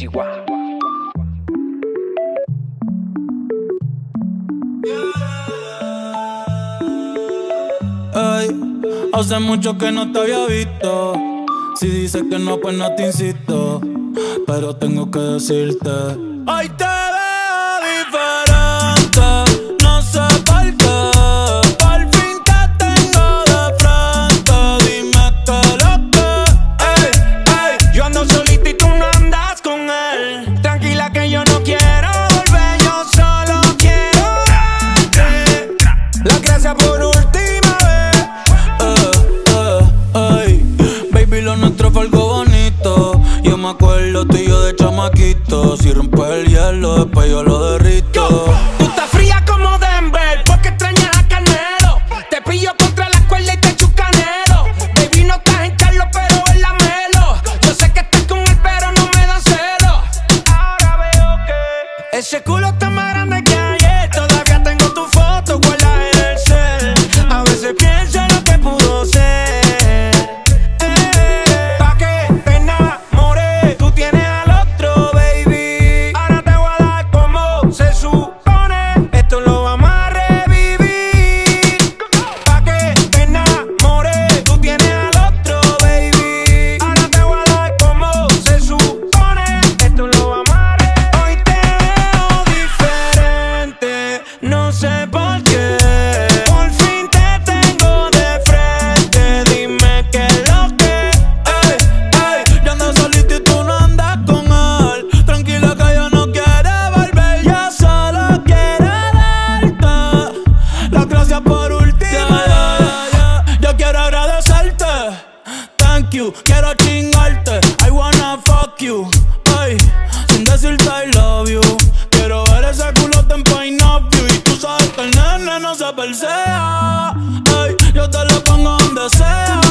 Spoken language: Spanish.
Chihuahua. Ey, hace mucho que no te había visto. Si dices que no, pues no te insisto, pero tengo que decirte: hoy te veo diferente, no sé por qué. Por fin te tengo de frente, dime qué lo que. Ey, yo ando solito y tú no andas con él. Tranquila que yo no quiero volver, yo solo quiero darte las gracias por última vez. Baby, lo nuestro fue algo bonito. Yo me acuerdo tú y yo de chamaquito. Si rompes el hielo, después yo lo derrito. Tú estás fría como Denver, porque extrañas a Canelo. Te pillo contra la cuerda y te echo canelo. Baby, no estás en Carlos, pero en la Melo. Yo sé que estás con él, pero no me dan celo. Ahora veo que ese culo está más grande que ayer. Todavía tengo tu foto guardada en el cel. A veces pienso en lo que pudo ser. Pa' que te enamores, tú tienes al otro, baby. Ahora te voy a dar como se supone. Esto lo vamos a revivir. Pa' que te enamores, tú tienes al otro, baby. Ahora te voy a dar como se supone. Esto lo vamos a revivir. Hoy te veo diferente, no sé por qué. Por fin te tengo de frente, dime qué es lo que. Yo ando solito y tú no andas con él. Tranquila que yo no quiero volver, yo solo quiero darte las gracias por última vez. Yo quiero agradecerte, thank you. Quiero chingarte, I wanna fuck you, ey, sin decirte I love you. Quiero ver ese culote en Point of View. Y tú sabes que el nene no se persea, ey, yo te lo pongo donde sea.